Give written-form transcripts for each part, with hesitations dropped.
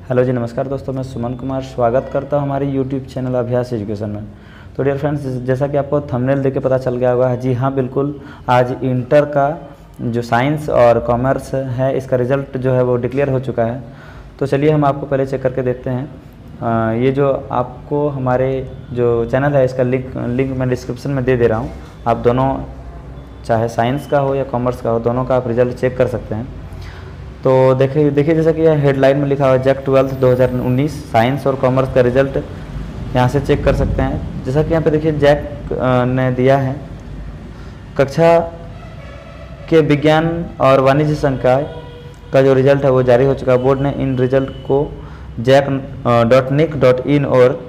Hello जी, नमस्कार दोस्तों, मैं सुमन कुमार स्वागत करता हूं हमारे यूट्यूब चैनल अभ्यास एजुकेशन में। तो डियर फ्रेंड्स, जैसा कि आपको थंबनेल देख के पता चल गया होगा, जी हाँ बिल्कुल, आज इंटर का जो साइंस और कॉमर्स है इसका रिज़ल्ट जो है वो डिक्लेयर हो चुका है। तो चलिए हम आपको पहले चेक करके देखते हैं। ये जो आपको हमारे जो चैनल है इसका लिंक मैं डिस्क्रिप्शन में दे दे रहा हूँ। आप दोनों, चाहे साइंस का हो या कॉमर्स का हो, दोनों का आप रिज़ल्ट चेक कर सकते हैं। तो देखिए जैसा कि यह हेडलाइन में लिखा हुआ है, जैक 12 2019 साइंस और कॉमर्स का रिजल्ट यहाँ से चेक कर सकते हैं। जैसा कि यहाँ पे देखिए जैक ने दिया है कक्षा के विज्ञान और वाणिज्य संकाय का जो रिजल्ट है वो जारी हो चुका है। बोर्ड ने इन रिजल्ट को jack.nic.in और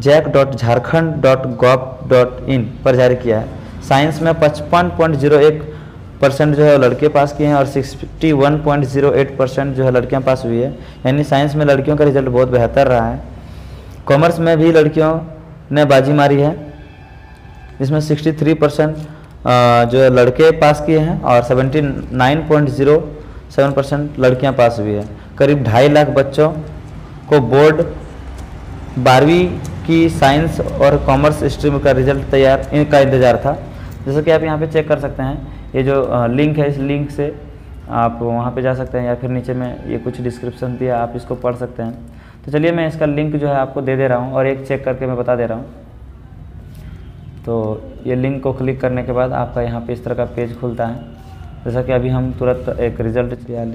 jack.jharkhand.gov.in पर जारी किया है। साइंस में 55.01% जो है लड़के पास किए हैं और 61.08% जो है लड़कियां पास हुई है, यानी साइंस में लड़कियों का रिजल्ट बहुत बेहतर रहा है। कॉमर्स में भी लड़कियों ने बाजी मारी है, इसमें 63% जो है लड़के पास किए हैं और 79.07% लड़कियां पास हुई है। करीब 2.5 लाख बच्चों को बोर्ड 12वीं की साइंस और कॉमर्स स्ट्रीम का रिजल्ट का इंतज़ार था। जैसा कि आप यहाँ पे चेक कर सकते हैं, ये जो लिंक है, इस लिंक से आप वहाँ पे जा सकते हैं या फिर नीचे में ये कुछ डिस्क्रिप्शन दिया, आप इसको पढ़ सकते हैं। तो चलिए मैं इसका लिंक जो है आपको दे दे रहा हूँ और एक चेक करके मैं बता दे रहा हूँ। तो ये लिंक को क्लिक करने के बाद आपका यहाँ पे इस तरह का पेज खुलता है। जैसा कि अभी हम तुरंत एक रिज़ल्ट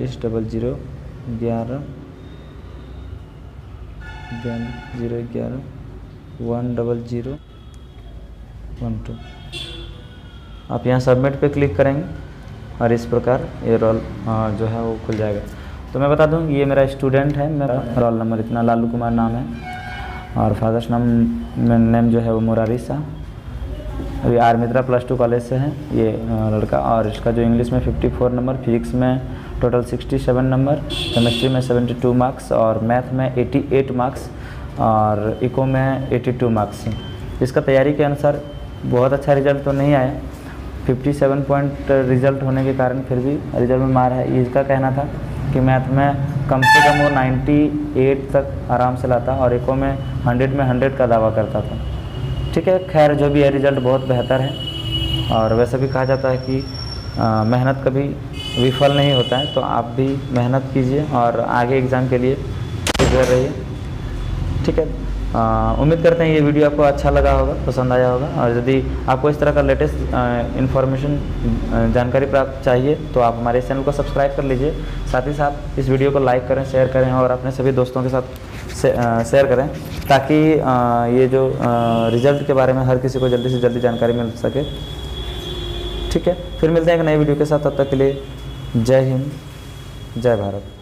420011101012 आप यहाँ सबमिट पे क्लिक करेंगे और इस प्रकार ये रोल जो है वो खुल जाएगा। तो मैं बता दूँ, ये मेरा स्टूडेंट है, मेरा रोल नंबर इतना लालू कुमार नाम है और फादर्स नेम जो है वो मुरारी शाह। अभी आर मित्रा +2 कॉलेज से है ये लड़का, और इसका जो इंग्लिश में 54 नंबर, फिजिक्स में टोटल 67 नंबर, केमिस्ट्री में 72 मार्क्स और मैथ में 88 मार्क्स और इको में 82 मार्क्स। इसका तैयारी के अनुसार बहुत अच्छा रिजल्ट तो नहीं आया, 57 पॉइंट रिजल्ट होने के कारण फिर भी रिजल्ट में मार है। इसका कहना था कि मैथ में कम से कम वो 98 तक आराम से लाता और इको में 100 में 100 का दावा करता था। ठीक है, खैर जो भी है रिजल्ट बहुत बेहतर है। और वैसे भी कहा जाता है कि मेहनत कभी विफल नहीं होता है, तो आप भी मेहनत कीजिए और आगे एग्ज़ाम के लिए प्रिपेयर रहिए। ठीक है, उम्मीद करते हैं ये वीडियो आपको अच्छा लगा होगा, पसंद आया होगा। और यदि आपको इस तरह का लेटेस्ट इन्फॉर्मेशन जानकारी प्राप्त चाहिए तो आप हमारे चैनल को सब्सक्राइब कर लीजिए। साथ ही साथ इस वीडियो को लाइक करें, शेयर करें और अपने सभी दोस्तों के साथ शेयर करें, ताकि ये जो रिज़ल्ट के बारे में हर किसी को जल्दी से जल्दी जानकारी मिल सके। ठीक है, फिर मिलते हैं एक नए वीडियो के साथ, तब तक के लिए जय हिंद, जय भारत।